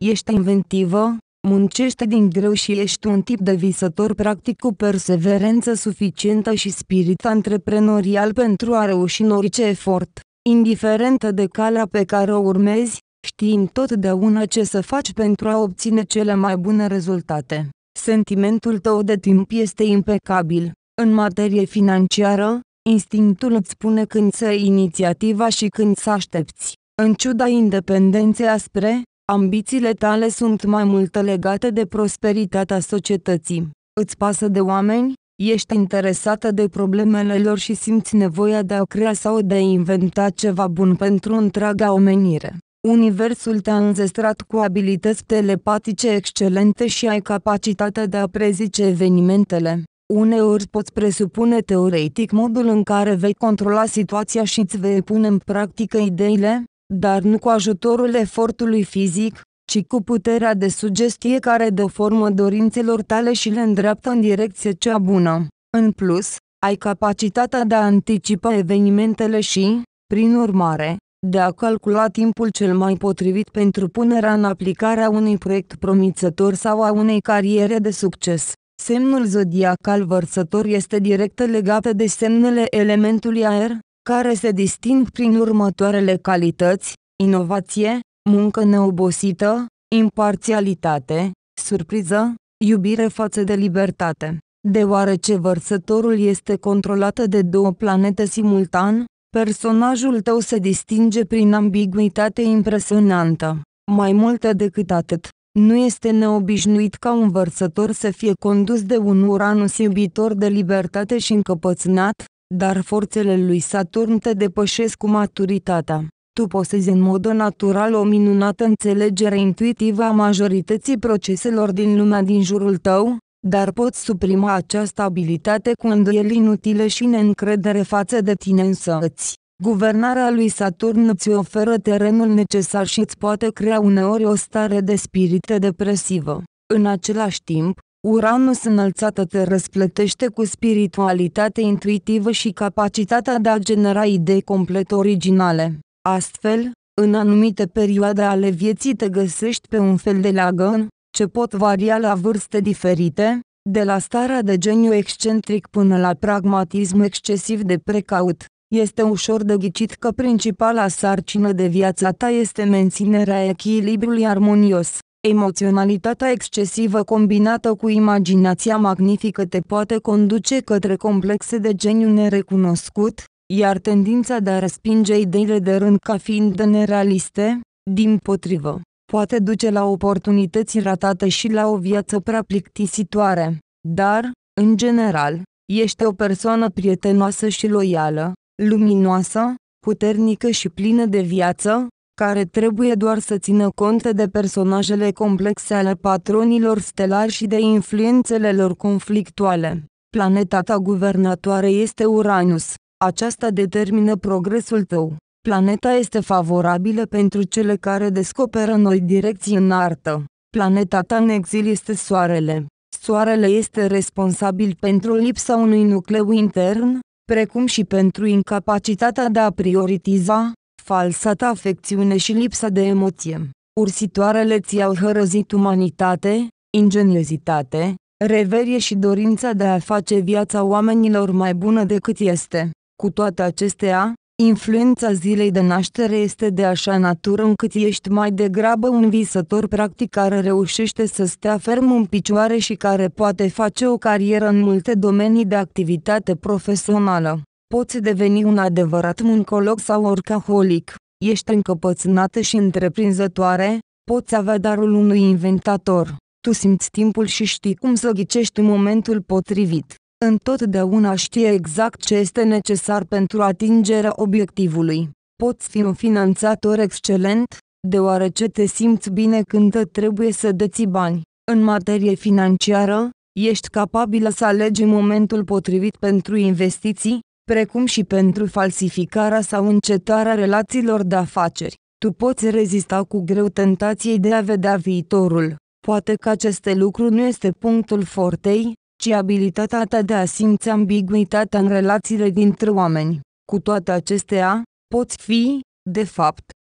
Ești inventivă, muncești din greu și ești un tip de visător practic cu perseverență suficientă și spirit antreprenorial pentru a reuși în orice efort. Indiferentă de calea pe care o urmezi, știi întotdeauna ce să faci pentru a obține cele mai bune rezultate. Sentimentul tău de timp este impecabil. În materie financiară, instinctul îți spune când să iei inițiativa și când să aștepți. În ciuda independenței aspre, ambițiile tale sunt mai mult legate de prosperitatea societății. Îți pasă de oameni, ești interesată de problemele lor și simți nevoia de a crea sau de a inventa ceva bun pentru întreaga omenire. Universul te-a înzestrat cu abilități telepatice excelente și ai capacitatea de a prezice evenimentele. Uneori poți presupune teoretic modul în care vei controla situația și îți vei pune în practică ideile, dar nu cu ajutorul efortului fizic, ci cu puterea de sugestie care dă formă dorințelor tale și le îndreaptă în direcție cea bună. În plus, ai capacitatea de a anticipa evenimentele și, prin urmare, de a calcula timpul cel mai potrivit pentru punerea în aplicare a unui proiect promițător sau a unei cariere de succes. Semnul zodiacal Vărsător este direct legat de semnele elementului aer, care se disting prin următoarele calități: inovație, muncă neobosită, imparțialitate, surpriză, iubire față de libertate. Deoarece Vărsătorul este controlat de două planete simultan, personajul tău se distinge prin ambiguitate impresionantă. Mai mult decât atât, nu este neobișnuit ca un Vărsător să fie condus de un Uranus iubitor de libertate și încăpățânat, dar forțele lui Saturn te depășesc cu maturitatea. Tu posezi în mod natural o minunată înțelegere intuitivă a majorității proceselor din lumea din jurul tău, dar poți suprima această abilitate cu îndoieli inutile și neîncredere față de tine însăți. Guvernarea lui Saturn îți oferă terenul necesar și îți poate crea uneori o stare de spirit depresivă. În același timp, Uranus înălțată te răsplătește cu spiritualitate intuitivă și capacitatea de a genera idei complet originale. Astfel, în anumite perioade ale vieții te găsești pe un fel de leagăn, ce pot varia la vârste diferite, de la starea de geniu excentric până la pragmatism excesiv de precaut. Este ușor de ghicit că principala sarcină de viața ta este menținerea echilibrului armonios. Emoționalitatea excesivă combinată cu imaginația magnifică te poate conduce către complexe de geniu nerecunoscut, iar tendința de a respinge ideile de rând ca fiind nerealiste, dimpotrivă, poate duce la oportunități ratate și la o viață prea plictisitoare. Dar, în general, ești o persoană prietenoasă și loială, luminoasă, puternică și plină de viață, care trebuie doar să țină cont de personajele complexe ale patronilor stelari și de influențele lor conflictuale. Planeta ta guvernatoare este Uranus. Aceasta determină progresul tău. Planeta este favorabilă pentru cele care descoperă noi direcții în artă. Planeta ta în exil este Soarele. Soarele este responsabil pentru lipsa unui nucleu intern, precum și pentru incapacitatea de a prioritiza, falsa ta afecțiune și lipsa de emoție. Ursitoarele ți-au hărăzit umanitate, ingeniozitate, reverie și dorința de a face viața oamenilor mai bună decât este. Cu toate acestea, influența zilei de naștere este de așa natură încât ești mai degrabă un visător practic care reușește să stea ferm în picioare și care poate face o carieră în multe domenii de activitate profesională. Poți deveni un adevărat muncolog sau orcaholic, ești încăpățânată și întreprinzătoare, poți avea darul unui inventator. Tu simți timpul și știi cum să ghicești momentul potrivit. Întotdeauna știi exact ce este necesar pentru atingerea obiectivului. Poți fi un finanțator excelent, deoarece te simți bine când trebuie să deții bani. În materie financiară, ești capabilă să alegi momentul potrivit pentru investiții, precum și pentru falsificarea sau încetarea relațiilor de afaceri. Tu poți rezista cu greu tentației de a vedea viitorul. Poate că aceste lucruri nu este punctul fortei, ci abilitatea ta de a simți ambiguitatea în relațiile dintre oameni. Cu toate acestea, poți fi, de fapt,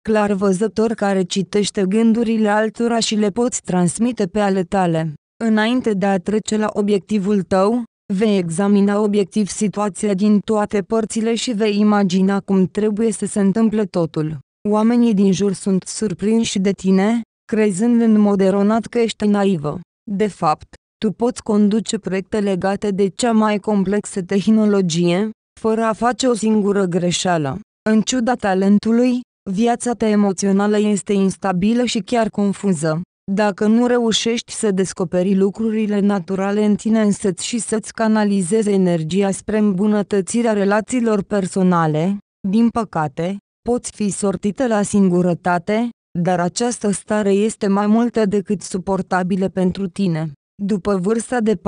clarvăzător care citește gândurile altora și le poți transmite pe ale tale. Înainte de a trece la obiectivul tău, vei examina obiectiv situația din toate părțile și vei imagina cum trebuie să se întâmple totul. Oamenii din jur sunt surprinși de tine, crezând în mod eronat că ești naivă. De fapt, tu poți conduce proiecte legate de cea mai complexă tehnologie, fără a face o singură greșeală. În ciuda talentului, viața ta emoțională este instabilă și chiar confuză. Dacă nu reușești să descoperi lucrurile naturale în tine însăți și să-ți canalizezi energia spre îmbunătățirea relațiilor personale, din păcate, poți fi sortită la singurătate, dar această stare este mai multă decât suportabilă pentru tine. După vârsta de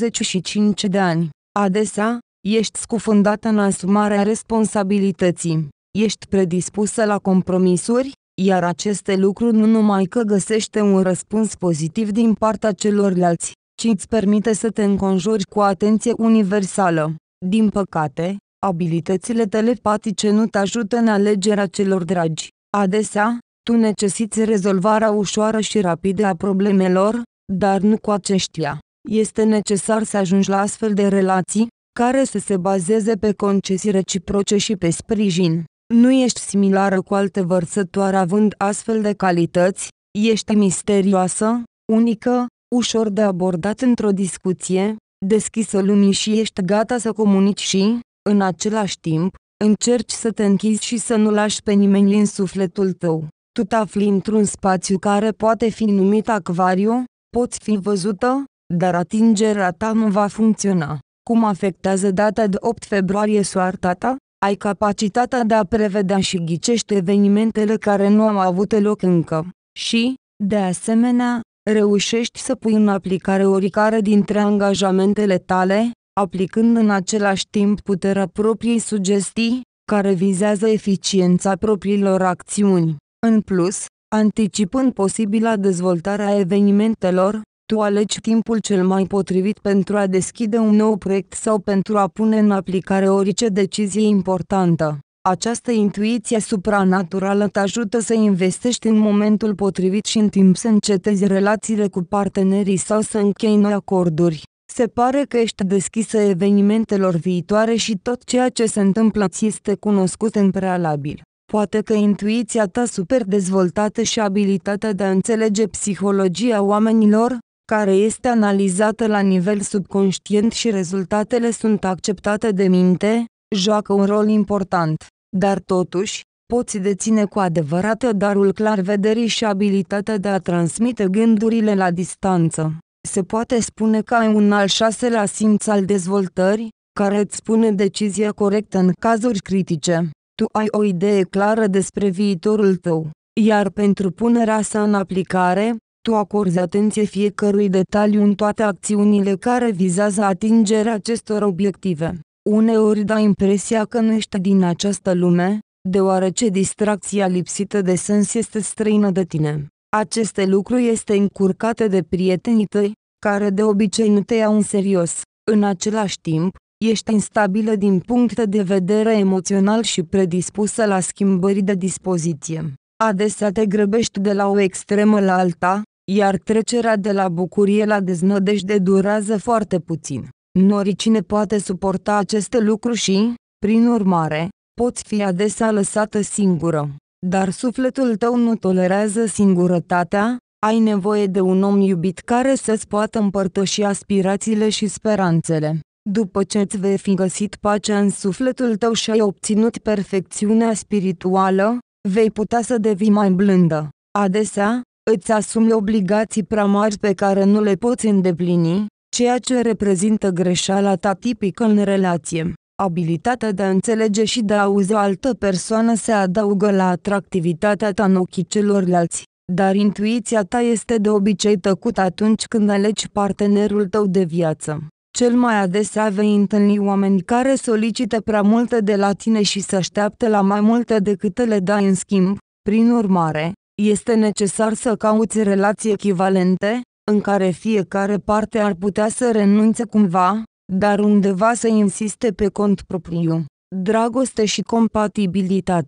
45 de ani, adesea, ești scufundată în asumarea responsabilității. Ești predispusă la compromisuri, iar aceste lucruri nu numai că găsește un răspuns pozitiv din partea celorlalți, ci îți permite să te înconjuri cu atenție universală. Din păcate, abilitățile telepatice nu te ajută în alegerea celor dragi. Adesea, tu necesiți rezolvarea ușoară și rapidă a problemelor, dar nu cu aceștia. Este necesar să ajungi la astfel de relații, care să se bazeze pe concesii reciproce și pe sprijin. Nu ești similară cu alte vărsătoare având astfel de calități, ești misterioasă, unică, ușor de abordat într-o discuție, deschisă lumii și ești gata să comunici și, în același timp, încerci să te închizi și să nu lași pe nimeni în sufletul tău. Tu te afli într-un spațiu care poate fi numit acvariu, poți fi văzută, dar atingerea ta nu va funcționa. Cum afectează data de 8 februarie soarta ta? Ai capacitatea de a prevedea și ghicești evenimentele care nu au avut loc încă. Și, de asemenea, reușești să pui în aplicare oricare dintre angajamentele tale, aplicând în același timp puterea propriei sugestii, care vizează eficiența propriilor acțiuni. În plus, anticipând posibila dezvoltare a evenimentelor, tu alegi timpul cel mai potrivit pentru a deschide un nou proiect sau pentru a pune în aplicare orice decizie importantă. Această intuiție supranaturală te ajută să investești în momentul potrivit și în timp să încetezi relațiile cu partenerii sau să închei noi acorduri. Se pare că ești deschisă evenimentelor viitoare și tot ceea ce se întâmplă ți este cunoscut în prealabil. Poate că intuiția ta super dezvoltată și abilitatea de a înțelege psihologia oamenilor, care este analizată la nivel subconștient și rezultatele sunt acceptate de minte, joacă un rol important. Dar totuși, poți deține cu adevărat darul clarvederii și abilitatea de a transmite gândurile la distanță. Se poate spune că ai un al șaselea simț al dezvoltării, care îți spune decizia corectă în cazuri critice. Tu ai o idee clară despre viitorul tău, iar pentru punerea sa în aplicare, tu acorzi atenție fiecărui detaliu în toate acțiunile care vizează atingerea acestor obiective. Uneori dai impresia că nu ești din această lume, deoarece distracția lipsită de sens este străină de tine. Aceste lucruri este încurcate de prietenii tăi, care de obicei nu te iau în serios. În același timp, ești instabilă din punct de vedere emoțional și predispusă la schimbări de dispoziție. Adesea te grăbești de la o extremă la alta, iar trecerea de la bucurie la deznădejde durează foarte puțin. Noricine poate suporta aceste lucruri și, prin urmare, poți fi adesea lăsată singură. Dar sufletul tău nu tolerează singurătatea, ai nevoie de un om iubit care să-ți poată împărtăși aspirațiile și speranțele. După ce îți vei fi găsit pacea în sufletul tău și ai obținut perfecțiunea spirituală, vei putea să devii mai blândă. Adesea, îți asumi obligații prea mari pe care nu le poți îndeplini, ceea ce reprezintă greșeala ta tipică în relație. Abilitatea de a înțelege și de a auzi o altă persoană se adaugă la atractivitatea ta în ochii celorlalți, dar intuiția ta este de obicei tăcută atunci când alegi partenerul tău de viață. Cel mai adesea vei întâlni oameni care solicită prea multe de la tine și se așteaptă la mai multe decât le dai în schimb. Prin urmare, este necesar să cauți relații echivalente, în care fiecare parte ar putea să renunțe cumva, dar undeva să insiste pe cont propriu. Dragoste și compatibilitate.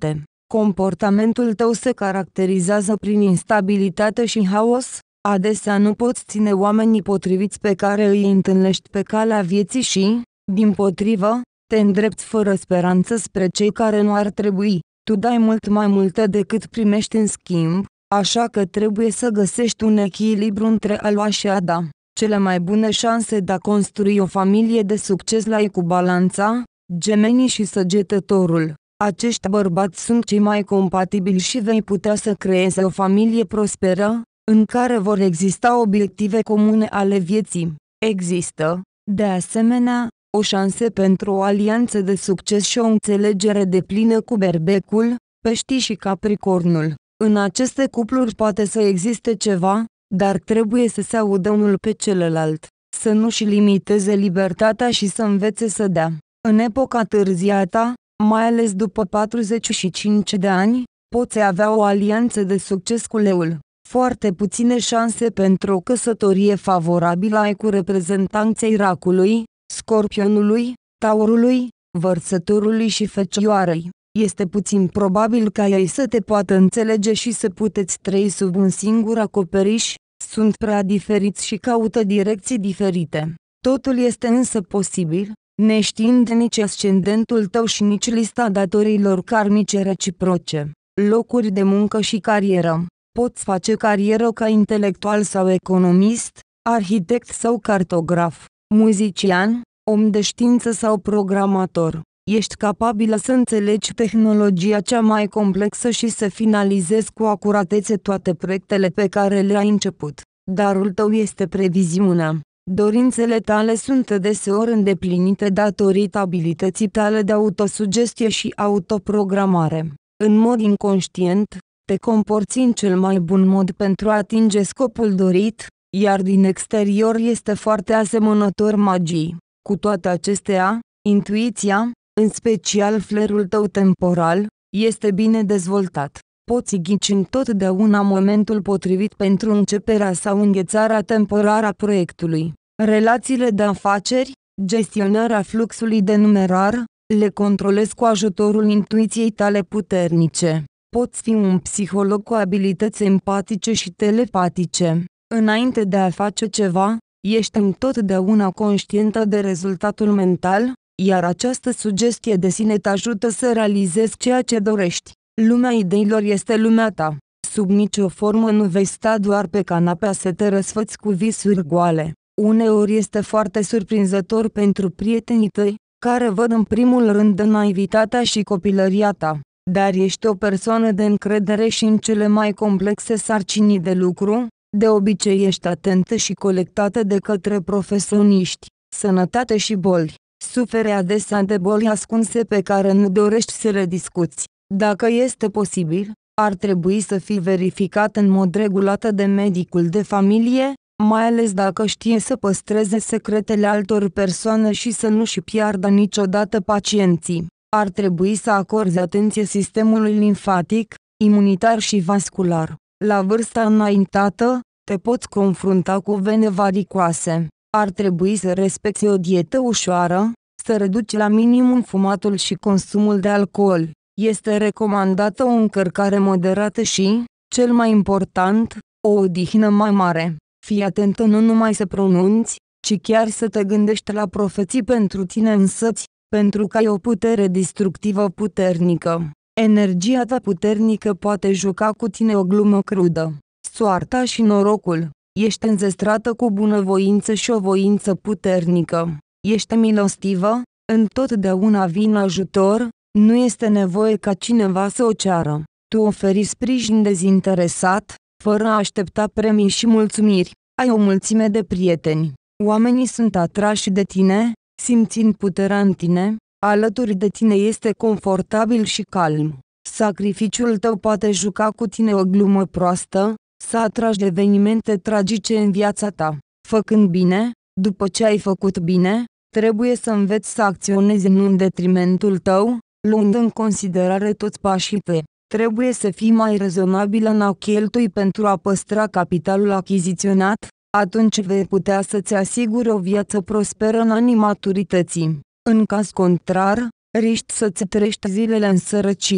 Comportamentul tău se caracterizează prin instabilitate și haos, adesea nu poți ține oamenii potriviți pe care îi întâlnești pe calea vieții și, dimpotrivă, te îndrepți fără speranță spre cei care nu ar trebui. Tu dai mult mai multe decât primești în schimb, așa că trebuie să găsești un echilibru între a lua și a da. Cele mai bune șanse de a construi o familie de succes le ai cu Balanța, Gemenii și Săgetătorul. Acești bărbați sunt cei mai compatibili și vei putea să creezi o familie prosperă, în care vor exista obiective comune ale vieții. Există, de asemenea, o șansă pentru o alianță de succes și o înțelegere deplină cu Berbecul, Peștii și Capricornul. În aceste cupluri poate să existe ceva, dar trebuie să se audă unul pe celălalt, să nu-și limiteze libertatea și să învețe să dea. În epoca târziată, mai ales după 45 de ani, poți avea o alianță de succes cu Leul. Foarte puține șanse pentru o căsătorie favorabilă ai cu reprezentanții Racului, Scorpionului, Taurului, Vărsătorului și Fecioarei. Este puțin probabil ca ei să te poată înțelege și să puteți trăi sub un singur acoperiș, sunt prea diferiți și caută direcții diferite. Totul este însă posibil, neștiind nici ascendentul tău și nici lista datoriilor karmice reciproce. Locuri de muncă și carieră. Poți face carieră ca intelectual sau economist, arhitect sau cartograf, muzician, om de știință sau programator. Ești capabilă să înțelegi tehnologia cea mai complexă și să finalizezi cu acuratețe toate proiectele pe care le-ai început. Darul tău este previziunea. Dorințele tale sunt deseori îndeplinite datorită abilității tale de autosugestie și autoprogramare. În mod inconștient, te comporți în cel mai bun mod pentru a atinge scopul dorit, iar din exterior este foarte asemănător magiei. Cu toate acestea, intuiția, în special flerul tău temporal, este bine dezvoltat. Poți ghici întotdeauna momentul potrivit pentru începerea sau înghețarea temporară a proiectului. Relațiile de afaceri, gestionarea fluxului de numerar, le controlezi cu ajutorul intuiției tale puternice. Poți fi un psiholog cu abilități empatice și telepatice. Înainte de a face ceva, ești întotdeauna conștientă de rezultatul mental, iar această sugestie de sine te ajută să realizezi ceea ce dorești. Lumea ideilor este lumea ta. Sub nicio formă nu vei sta doar pe canapea să te răsfăți cu visuri goale. Uneori este foarte surprinzător pentru prietenii tăi, care văd în primul rând naivitatea și copilăria ta. Dar ești o persoană de încredere și în cele mai complexe sarcini de lucru, de obicei ești atentă și colectată de către profesioniști. Sănătate și boli. Suferi adesea de boli ascunse pe care nu dorești să le discuți. Dacă este posibil, ar trebui să fii verificat în mod regulat de medicul de familie, mai ales dacă știe să păstreze secretele altor persoane și să nu-și piardă niciodată pacienții. Ar trebui să acorzi atenție sistemului limfatic, imunitar și vascular. La vârsta înaintată, te poți confrunta cu vene varicoase. Ar trebui să respecti o dietă ușoară, să reduci la minimum fumatul și consumul de alcool. Este recomandată o încărcare moderată și, cel mai important, o odihnă mai mare. Fii atentă nu numai să pronunți, ci chiar să te gândești la profeții pentru tine însăți, pentru că ai o putere destructivă puternică. Energia ta puternică poate juca cu tine o glumă crudă. Soarta și norocul. Ești înzestrată cu bunăvoință și o voință puternică. Ești milostivă, întotdeauna vin ajutor, nu este nevoie ca cineva să o ceară. Tu oferi sprijin dezinteresat, fără a aștepta premii și mulțumiri. Ai o mulțime de prieteni. Oamenii sunt atrași de tine, simțind puterea în tine, alături de tine este confortabil și calm. Sacrificiul tău poate juca cu tine o glumă proastă, să atragi evenimente tragice în viața ta. Făcând bine, după ce ai făcut bine, trebuie să înveți să acționezi nu în detrimentul tău, luând în considerare toți pașii tăi. Trebuie să fii mai rezonabilă în a cheltui pentru a păstra capitalul achiziționat, atunci vei putea să-ți asiguri o viață prosperă în anii maturității. În caz contrar, riști să-ți trăiești zilele în sărăcie.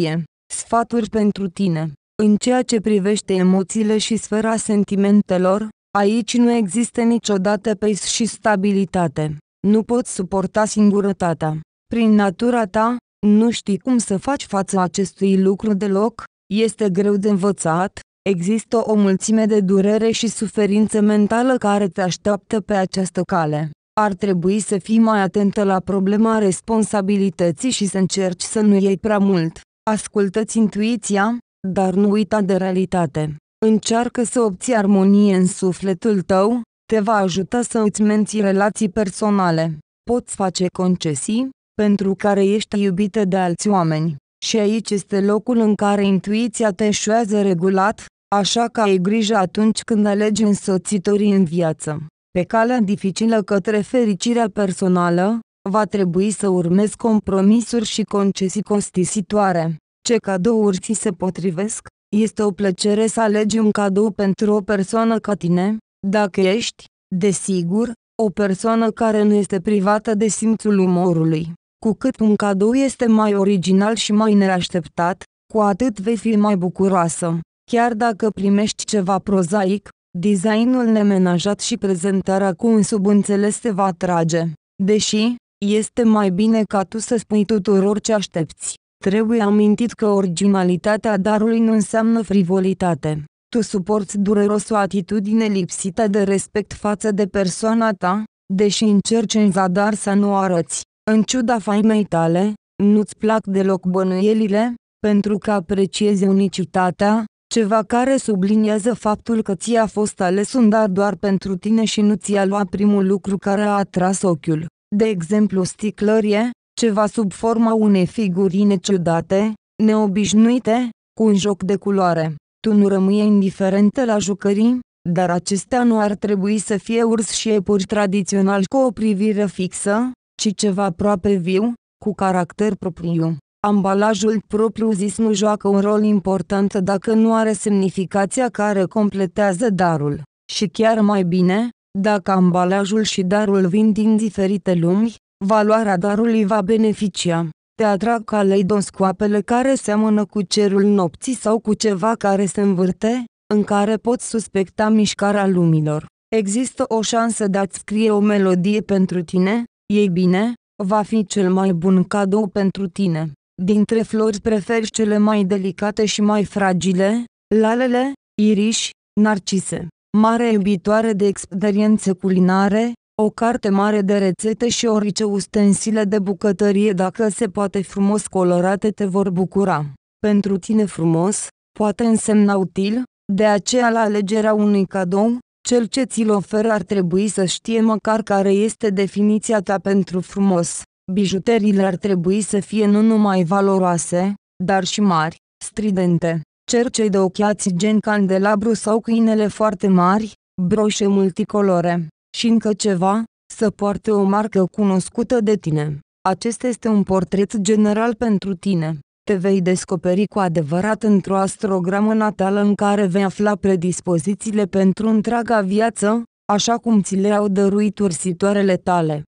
Sfaturi pentru tine. În ceea ce privește emoțiile și sfera sentimentelor, aici nu există niciodată pace și stabilitate. Nu poți suporta singurătatea. Prin natura ta, nu știi cum să faci față acestui lucru deloc, este greu de învățat, există o mulțime de durere și suferință mentală care te așteaptă pe această cale. Ar trebui să fii mai atentă la problema responsabilității și să încerci să nu iei prea mult. Ascultă-ți intuiția, dar nu uita de realitate. Încearcă să obții armonie în sufletul tău, te va ajuta să îți menții relații personale. Poți face concesii, pentru care ești iubită de alți oameni. Și aici este locul în care intuiția te eșuează regulat, așa că ai grijă atunci când alegi însoțitorii în viață. Pe calea dificilă către fericirea personală, va trebui să urmezi compromisuri și concesii costisitoare. Ce cadouri ți se potrivesc? Este o plăcere să alegi un cadou pentru o persoană ca tine, dacă ești, desigur, o persoană care nu este privată de simțul umorului. Cu cât un cadou este mai original și mai neașteptat, cu atât vei fi mai bucuroasă. Chiar dacă primești ceva prozaic, designul nemenajat și prezentarea cu un subînțeles te va atrage. Deși, este mai bine ca tu să spui tuturor ce aștepți. Trebuie amintit că originalitatea darului nu înseamnă frivolitate. Tu suporți dureros o atitudine lipsită de respect față de persoana ta, deși încerci în zadar să nu o arăți. În ciuda faimei tale, nu-ți plac deloc bănuielile, pentru că apreciezi unicitatea, ceva care subliniază faptul că ți-a fost ales un dar doar pentru tine și nu ți-a luat primul lucru care a atras ochiul. De exemplu, sticlărie, ceva sub forma unei figurine ciudate, neobișnuite, cu un joc de culoare. Tu nu rămâi indiferentă la jucării, dar acestea nu ar trebui să fie urs și iepuri tradițional cu o privire fixă, ci ceva aproape viu, cu caracter propriu. Ambalajul propriu-zis nu joacă un rol important dacă nu are semnificația care completează darul. Și chiar mai bine, dacă ambalajul și darul vin din diferite lumi, valoarea darului va beneficia. Te atrag caleidoscoapele care seamănă cu cerul nopții sau cu ceva care se învârte, în care poți suspecta mișcarea lumilor. Există o șansă de a-ți scrie o melodie pentru tine, ei bine, va fi cel mai bun cadou pentru tine. Dintre flori preferi cele mai delicate și mai fragile, lalele, iriși, narcise. Mare iubitoare de experiențe culinare, o carte mare de rețete și orice ustensile de bucătărie dacă se poate frumos colorate te vor bucura. Pentru tine frumos, poate însemna util, de aceea la alegerea unui cadou, cel ce ți-l oferă ar trebui să știe măcar care este definiția ta pentru frumos. Bijuteriile ar trebui să fie nu numai valoroase, dar și mari, stridente. Cercei de ochiați gen candelabru sau câinele foarte mari, broșe multicolore. Și încă ceva, să poarte o marcă cunoscută de tine. Acesta este un portret general pentru tine. Te vei descoperi cu adevărat într-o astrogramă natală în care vei afla predispozițiile pentru întreaga viață, așa cum ți le-au dăruit ursitoarele tale.